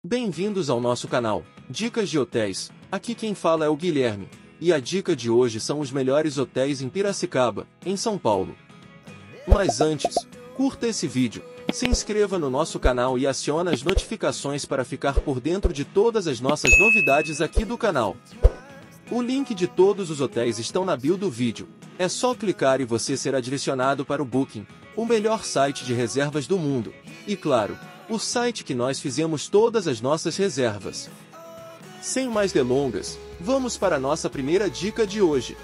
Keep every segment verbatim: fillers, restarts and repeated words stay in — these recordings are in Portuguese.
Bem-vindos ao nosso canal, Dicas de Hotéis. Aqui quem fala é o Guilherme, e a dica de hoje são os melhores hotéis em Piracicaba, em São Paulo. Mas antes, curta esse vídeo, se inscreva no nosso canal e acione as notificações para ficar por dentro de todas as nossas novidades aqui do canal. O link de todos os hotéis estão na bio do vídeo, é só clicar e você será direcionado para o Booking, o melhor site de reservas do mundo, e claro, o site que nós fizemos todas as nossas reservas. Sem mais delongas, vamos para a nossa primeira dica de hoje.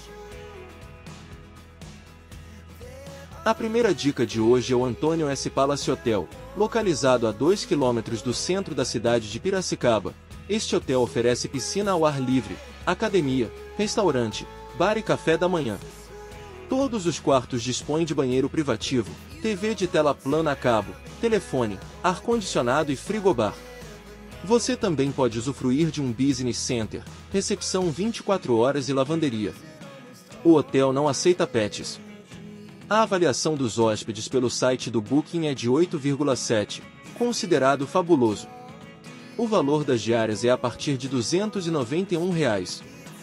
A primeira dica de hoje é o Antônio S. Palace Hotel, localizado a dois quilômetros do centro da cidade de Piracicaba. Este hotel oferece piscina ao ar livre, academia, restaurante, bar e café da manhã. Todos os quartos dispõem de banheiro privativo, T V de tela plana a cabo, telefone, ar-condicionado e frigobar. Você também pode usufruir de um business center, recepção vinte e quatro horas e lavanderia. O hotel não aceita pets. A avaliação dos hóspedes pelo site do Booking é de oito vírgula sete, considerado fabuloso. O valor das diárias é a partir de duzentos e noventa e um reais.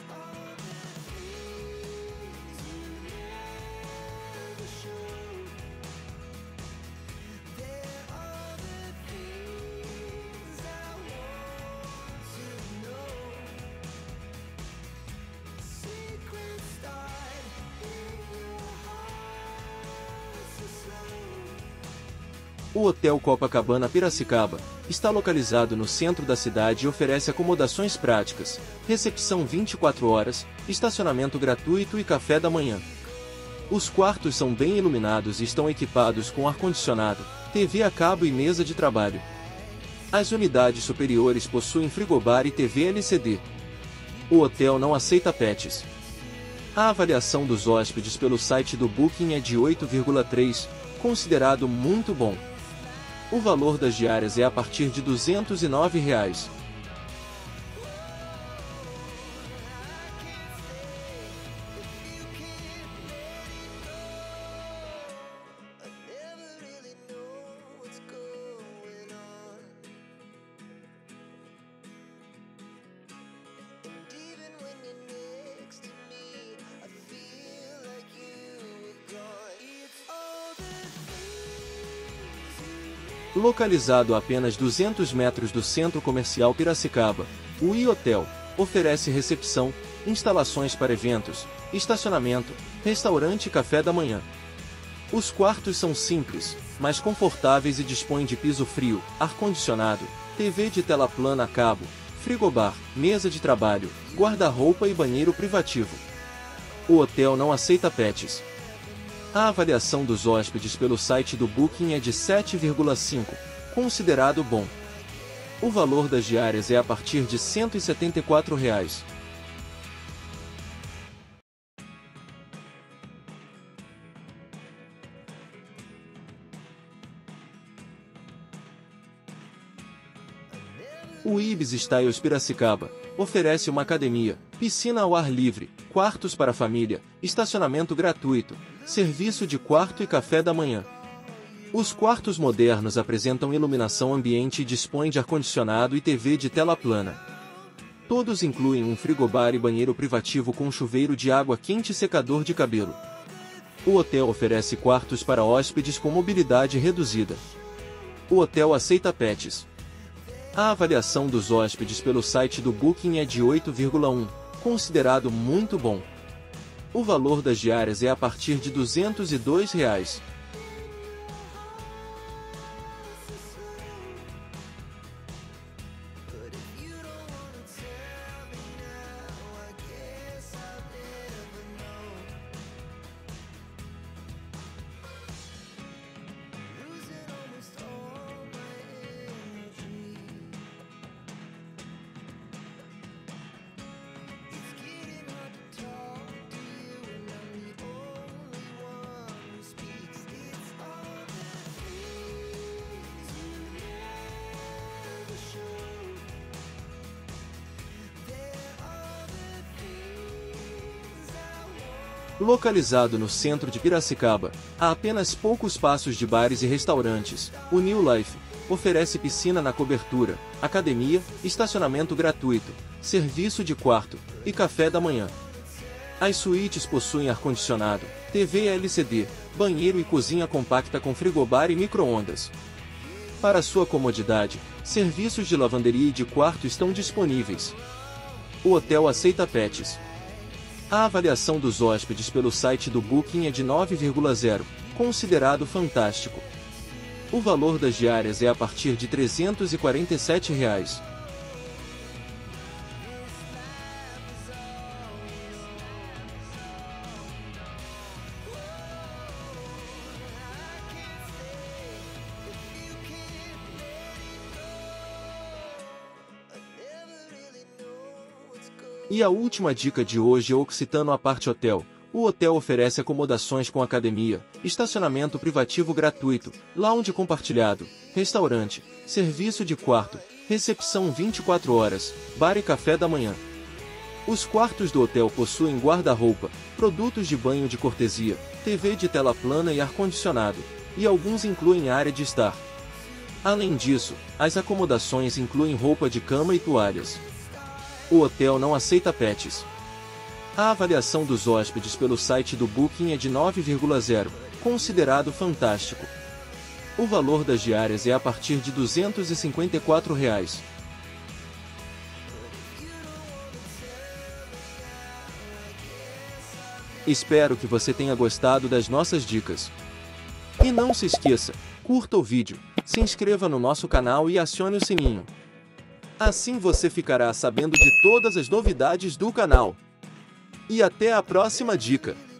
O Hotel Copacabana Piracicaba está localizado no centro da cidade e oferece acomodações práticas, recepção vinte e quatro horas, estacionamento gratuito e café da manhã. Os quartos são bem iluminados e estão equipados com ar-condicionado, T V a cabo e mesa de trabalho. As unidades superiores possuem frigobar e T V L C D. O hotel não aceita pets. A avaliação dos hóspedes pelo site do Booking é de oito vírgula três, considerado muito bom. O valor das diárias é a partir de duzentos e nove reais. Localizado a apenas duzentos metros do Centro Comercial Piracicaba, o I-Hotel oferece recepção, instalações para eventos, estacionamento, restaurante e café da manhã. Os quartos são simples, mas confortáveis e dispõem de piso frio, ar-condicionado, T V de tela plana a cabo, frigobar, mesa de trabalho, guarda-roupa e banheiro privativo. O hotel não aceita pets. A avaliação dos hóspedes pelo site do Booking é de sete vírgula cinco, considerado bom. O valor das diárias é a partir de cento e setenta e quatro reais. O Ibis Styles Piracicaba oferece uma academia, piscina ao ar livre, quartos para família, estacionamento gratuito, serviço de quarto e café da manhã. Os quartos modernos apresentam iluminação ambiente e dispõem de ar-condicionado e T V de tela plana. Todos incluem um frigobar e banheiro privativo com chuveiro de água quente e secador de cabelo. O hotel oferece quartos para hóspedes com mobilidade reduzida. O hotel aceita pets. A avaliação dos hóspedes pelo site do Booking é de oito vírgula um, considerado muito bom. O valor das diárias é a partir de duzentos e dois reais. Localizado no centro de Piracicaba, a apenas poucos passos de bares e restaurantes, o New Life oferece piscina na cobertura, academia, estacionamento gratuito, serviço de quarto e café da manhã. As suítes possuem ar-condicionado, T V L C D, banheiro e cozinha compacta com frigobar e micro-ondas. Para sua comodidade, serviços de lavanderia e de quarto estão disponíveis. O hotel aceita pets. A avaliação dos hóspedes pelo site do Booking é de nove vírgula zero, considerado fantástico. O valor das diárias é a partir de trezentos e quarenta e sete reais. E a última dica de hoje é Occitano Apart Hotel. O hotel oferece acomodações com academia, estacionamento privativo gratuito, lounge compartilhado, restaurante, serviço de quarto, recepção vinte e quatro horas, bar e café da manhã. Os quartos do hotel possuem guarda-roupa, produtos de banho de cortesia, T V de tela plana e ar-condicionado, e alguns incluem área de estar. Além disso, as acomodações incluem roupa de cama e toalhas. O hotel não aceita pets. A avaliação dos hóspedes pelo site do Booking é de nove vírgula zero, considerado fantástico. O valor das diárias é a partir de duzentos e cinquenta e quatro reais. Espero que você tenha gostado das nossas dicas. E não se esqueça, curta o vídeo, se inscreva no nosso canal e acione o sininho. Assim você ficará sabendo de todas as novidades do canal. E até a próxima dica!